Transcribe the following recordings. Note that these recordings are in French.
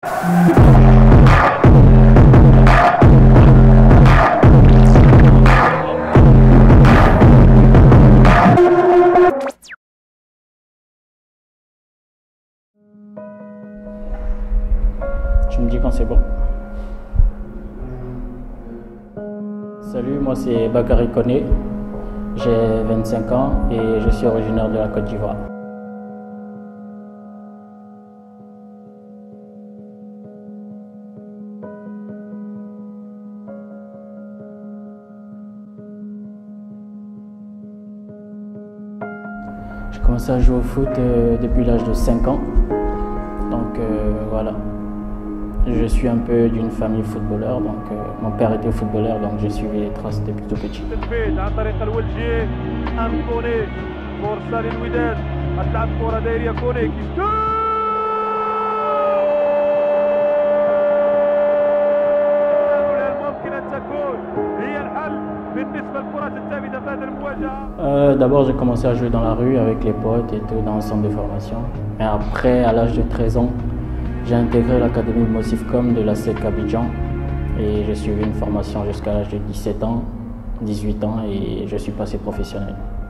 Tu me dis quand c'est bon. Salut, moi c'est Bakary Koné, j'ai 25 ans et je suis originaire de la Côte d'Ivoire. J'ai commencé à jouer au foot depuis l'âge de 5 ans, donc voilà. Je suis un peu d'une famille footballeur, donc mon père était footballeur, donc j'ai suivi les traces depuis tout petit. D'abord, j'ai commencé à jouer dans la rue avec les potes et tout, dans le centre de formation. Mais après, à l'âge de 13 ans, j'ai intégré l'académie Mosifcom de la SEC Abidjan et j'ai suivi une formation jusqu'à l'âge de 17 ans, 18 ans et je suis passé professionnel.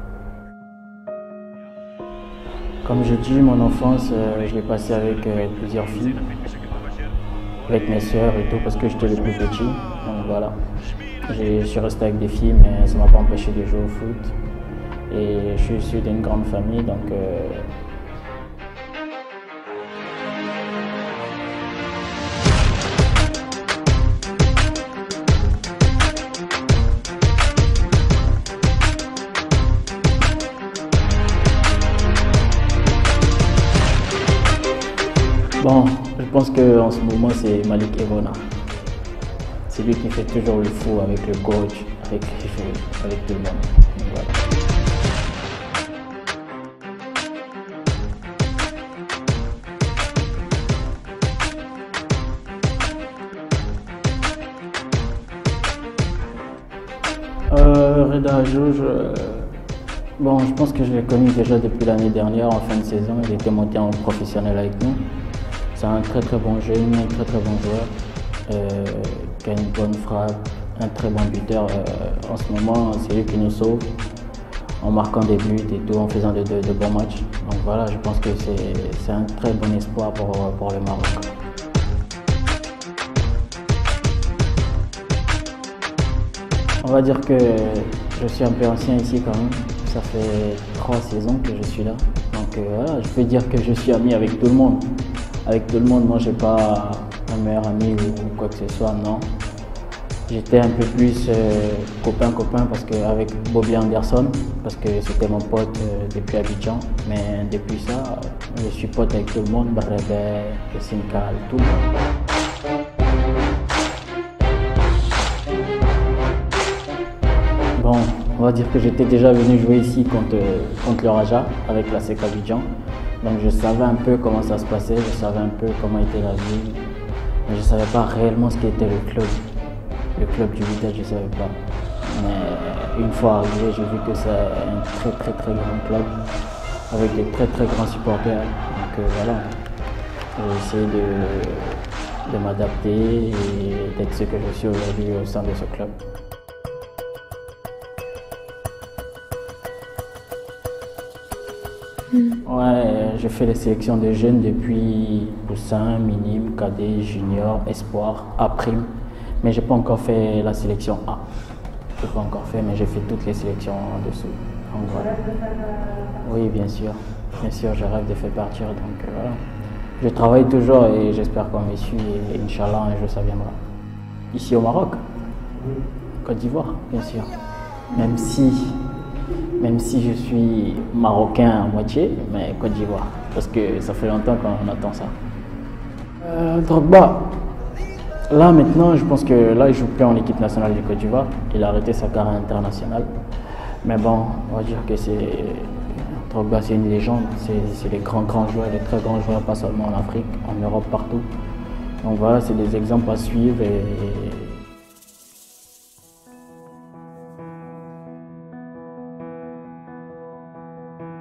Comme je dis, mon enfance, je l'ai passée avec plusieurs filles, avec mes sœurs et tout parce que j'étais le plus petit. Donc voilà, je suis resté avec des filles mais ça ne m'a pas empêché de jouer au foot. Et je suis issu d'une grande famille donc bon, je pense qu'en ce moment, c'est Malik Evona. C'est lui qui fait toujours le fou avec le coach, avec tout le monde. Donc, voilà. Reda Ajouj, bon, je pense que je l'ai connu déjà depuis l'année dernière, en fin de saison. Il était monté en professionnel avec nous. C'est un très bon jeune, un très bon joueur, qui a une bonne frappe, un très bon buteur. En ce moment, c'est lui qui nous sauve en marquant des buts et tout, en faisant de bons matchs. Donc voilà, je pense que c'est un très bon espoir pour le Maroc. On va dire que je suis un peu ancien ici quand même. Ça fait 3 saisons que je suis là. Donc voilà, je peux dire que je suis ami avec tout le monde. Avec tout le monde, moi j'ai pas un meilleur ami ou quoi que ce soit, non. J'étais un peu plus copain parce qu'avec Bobby Anderson, parce que c'était mon pote depuis Abidjan. Mais depuis ça, je suis pote avec tout le monde, Barrebe, Sinkal, tout le monde. Bon, on va dire que j'étais déjà venu jouer ici contre le Raja avec la SEC Abidjan. Donc je savais un peu comment ça se passait, je savais un peu comment était la ville, mais je ne savais pas réellement ce qu'était le club. Le club du Wydad, je ne savais pas. Mais une fois arrivé, j'ai vu que c'est un très grand club avec des très grands supporters. Donc voilà, j'ai essayé de m'adapter et d'être ce que je suis aujourd'hui au sein de ce club. Ouais, je fais les sélections de jeunes depuis Poussin, Minime, Cadet, Junior, Espoir, A', mais j'ai pas encore fait la sélection A. Je n'ai pas encore fait, mais j'ai fait toutes les sélections en dessous. Donc voilà. Oui, bien sûr, je rêve de faire partir, donc voilà. Je travaille toujours et j'espère qu'on me suit et Inch'Allah un jour ça viendra. Ici au Maroc, Côte d'Ivoire, bien sûr. Même si je suis marocain à moitié, mais Côte d'Ivoire, parce que ça fait longtemps qu'on attend ça. Drogba, là maintenant, je pense que là, il joue plus en équipe nationale du Côte d'Ivoire. Il a arrêté sa carrière internationale. Mais bon, on va dire que Drogba, c'est une légende. C'est les grands joueurs, les très grands joueurs, pas seulement en Afrique, en Europe, partout. Donc voilà, c'est des exemples à suivre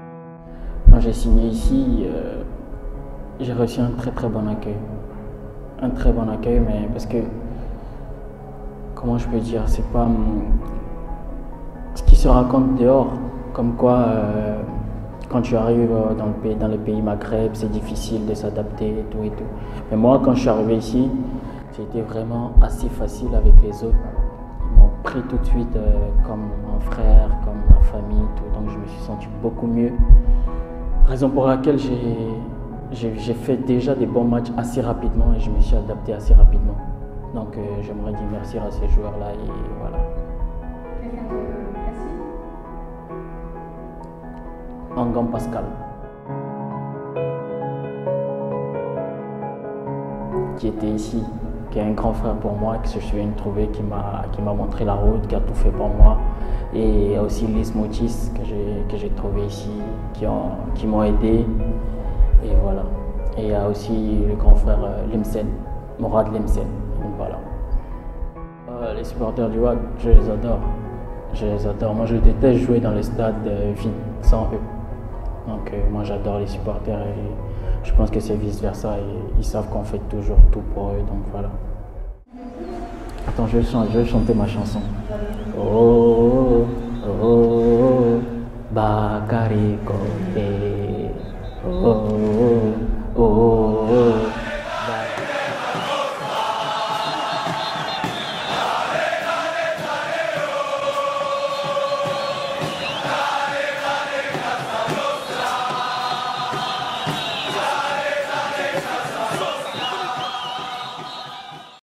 Quand j'ai signé ici, j'ai reçu un très bon accueil. un très bon accueil, mais parce que, comment je peux dire, c'est pas ce qui se raconte dehors, comme quoi quand tu arrives dans les pays Maghreb, c'est difficile de s'adapter et tout et tout. Mais moi, quand je suis arrivé ici, c'était vraiment assez facile avec les autres. Ils m'ont pris tout de suite comme un frère, comme ma famille, tout. Donc je me suis senti beaucoup mieux. Raison pour laquelle j'ai fait déjà des bons matchs assez rapidement et je me suis adapté assez rapidement. Donc j'aimerais dire merci à ces joueurs-là et voilà. Quelqu'un de facile? Angam Pascal, qui était ici, qui est un grand frère pour moi, que je suis venu trouver, qui m'a montré la route, qui a tout fait pour moi. Et aussi Lys Motis, que j'ai trouvé ici, qui m'ont aidé. Et voilà. Et il y a aussi le grand frère Lemsen, Morad Lemsen. Donc voilà. Les supporters du WAC, je les adore. Je les adore. Moi, je déteste jouer dans les stades vides, sans eux. Donc moi, j'adore les supporters et je pense que c'est vice-versa. Et ils savent qu'on fait toujours tout pour eux. Donc voilà. Attends, je vais chanter ma chanson. Oh, oh, oh, Bakari Ko.